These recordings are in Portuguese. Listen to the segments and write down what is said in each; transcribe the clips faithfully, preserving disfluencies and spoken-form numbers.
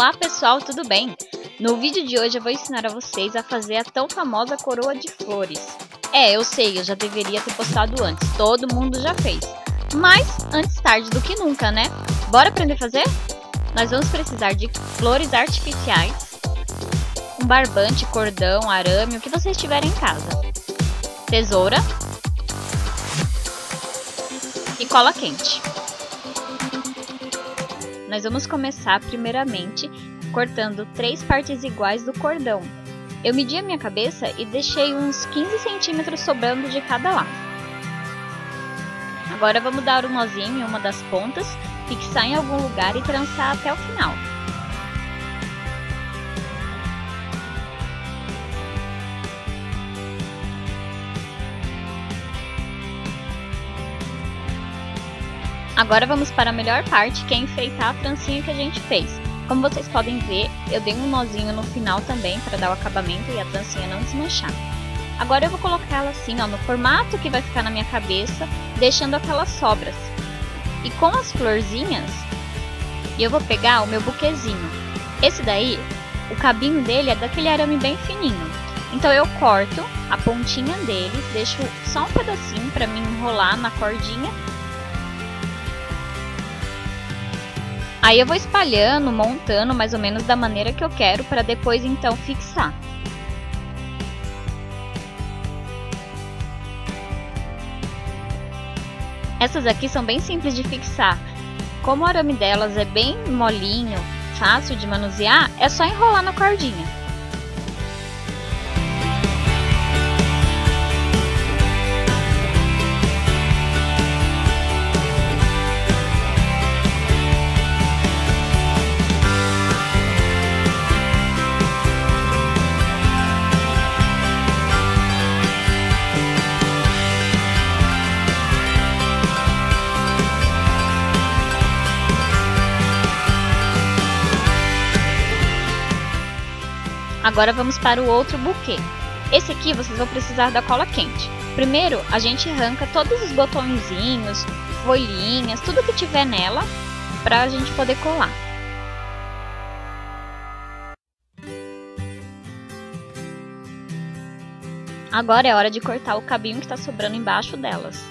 Olá pessoal, tudo bem? No vídeo de hoje eu vou ensinar a vocês a fazer a tão famosa coroa de flores. É, eu sei, eu já deveria ter postado antes, todo mundo já fez. Mas antes tarde do que nunca, né? Bora aprender a fazer? Nós vamos precisar de flores artificiais, um barbante, cordão, arame, o que vocês tiverem em casa, tesoura e cola quente. Nós vamos começar primeiramente cortando três partes iguais do cordão. Eu medi a minha cabeça e deixei uns quinze centímetros sobrando de cada lado. Agora vamos dar um nozinho em uma das pontas, fixar em algum lugar e trançar até o final. Agora vamos para a melhor parte, que é enfeitar a trancinha que a gente fez. Como vocês podem ver, eu dei um nozinho no final também para dar o acabamento e a trancinha não desmanchar. Agora eu vou colocar ela assim, ó, no formato que vai ficar na minha cabeça, deixando aquelas sobras. E com as florzinhas, eu vou pegar o meu buquezinho. Esse daí, o cabinho dele é daquele arame bem fininho. Então eu corto a pontinha dele, deixo só um pedacinho para me enrolar na cordinha. Aí eu vou espalhando, montando mais ou menos da maneira que eu quero, para depois então fixar. Essas aqui são bem simples de fixar. Como o arame delas é bem molinho, fácil de manusear, é só enrolar na cordinha. Agora vamos para o outro buquê. Esse aqui vocês vão precisar da cola quente. Primeiro a gente arranca todos os botõezinhos, folhinhas, tudo que tiver nela, para a gente poder colar. Agora é hora de cortar o cabinho que está sobrando embaixo delas.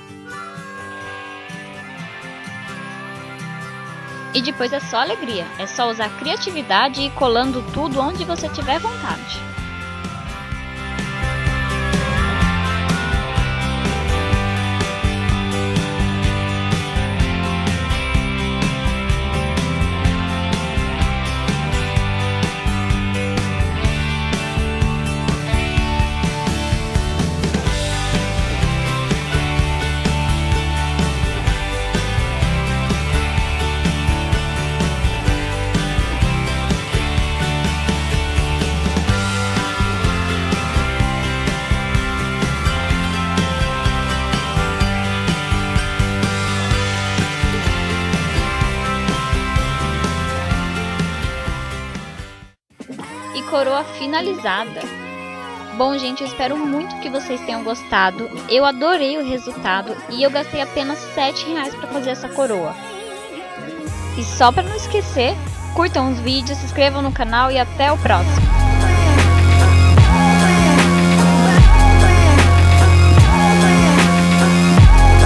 E depois é só alegria, é só usar criatividade e ir colando tudo onde você tiver vontade. E coroa finalizada. Bom, gente, eu espero muito que vocês tenham gostado. Eu adorei o resultado e eu gastei apenas sete reais para fazer essa coroa. E só para não esquecer, curtam os vídeos, se inscrevam no canal e até o próximo.